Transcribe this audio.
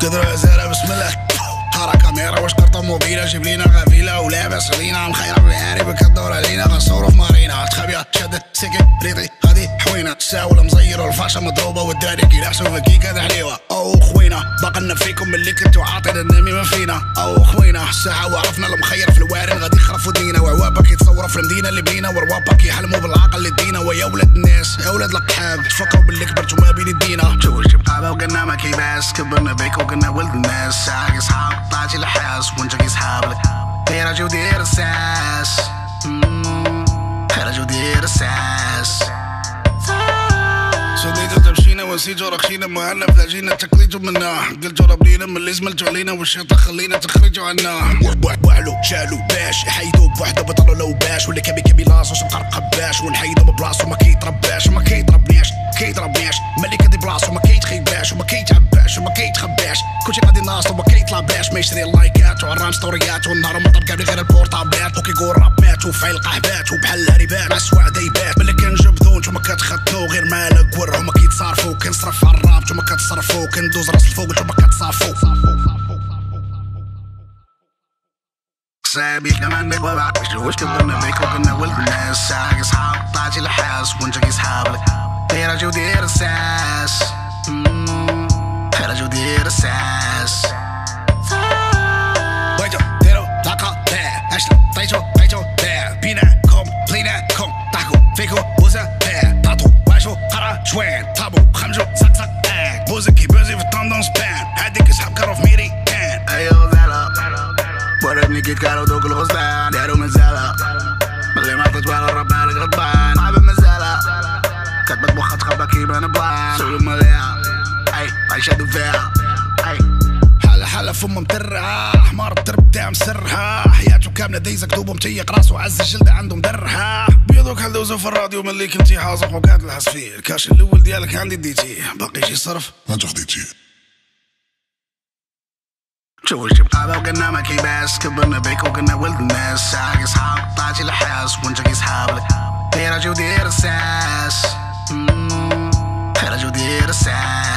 تدرى زارة بسم الله حركة كاميرا واش قرطة موبيلة جيب لينا غافيلة ولاباس علينا مخيرة بالعاري بك الدور علينا غنصورو في مارينا تخابية شادت سيكي ريطي غادي حوينة الساولة مزيرة والفاشة مضروبة والدراري كيلعسو فكي كذا حليوة أو خوينا باقلنا فيكم ملي كنتو عاطينا النميمة فينا أو خوينا الساعة وعرفنا المخير في الوارن غادي يخرفو دينا وعوابا كيتصورو في المدينة اللي بينا ورواابا كيحلمو بالعقل اللي دينا ويا ولاد الناس يا ولاد القحاب تفكرو باللي كبرتو ما بين يدينا جوج بقابة وقلنا ما كيباس كبرنا بيك وقلنا ولد الناس ساعة صحاب طلعتي لحاس وانت كي صحابك دير اجي ودير الساس خرج ودير الساس صديتو تمشينا ونسيتو رخينا مهنا فلاجينا تقليتو منا قلتو ربلينا من اللي زملتو علينا والشيطة خلينا تخرجو عنا بوعلو شالو باش يحيدو بوحدو بطلو لو باش واللي كبي لاصو مقرقب باش ونحيدو من بلاصو ما كيترباش وما كيتربناش ملي كدي بلاصو ما كيتخيباش وما كيتعباش وما كيتخباش كلشي غادي ناصو ما كيطلع باش ما يشري اللايكات وعرام ستوريات والنهار مطر قابلي غير البورطابلات وكيقول راب مات وفايل القحبات وبحال هريبات مع سواع دايبات ملي كنجبدو نتوما كتخطو غير مالك ور هما كيتصارفو كنصرف على الراب نتوما كتصرفو كندوز راس الفوق نتوما كتصافو صاحبي كمان بيك وبعد واش كبرنا بيك وكنا ولد الناس ساعة صحاب طلعتي لحاس وانت كي صحابك دير اجي ودير الساس خرج ودير الساس ويجو ديرو لاقا تاع عشنا طيتو تاع بيناكم بليناكم ضحكوا فيكو بوزا تاع طاطو واشو قرا شوين طابو خمجو زق بوزا كي بوزي في الطندونس بان هاديك صحاب كارو في ميري كان ايو زالا وربني كيت كارو دوك الغصان دارو مزالة ملي ما عطيت والو الرب بالك غضبان صعب مزالة كتبت بوخة تخبى كيبان بلان سولو مليا اي عيشادو فيها اي حالة فم مترعة حمار الدرب تاع مسرحة حياته كاملة دايزة كتوبو متيق راسو عز الجلدة عنده مدرحة بيضوك هلدوزو في الراديو ملي كنتي حاصح وقاعد الحس فيه الكاش الأول ديالك عندي ديتيه باقي شي صرف ما انتو خديتيه شوف بقابة وقلنا ما كيباس كبرنا بيك وقلنا ولد الناس ساعة صحاب طلعتي لحاس وانت كي صحابك دير اجي ودير الساس خرج ودير الساس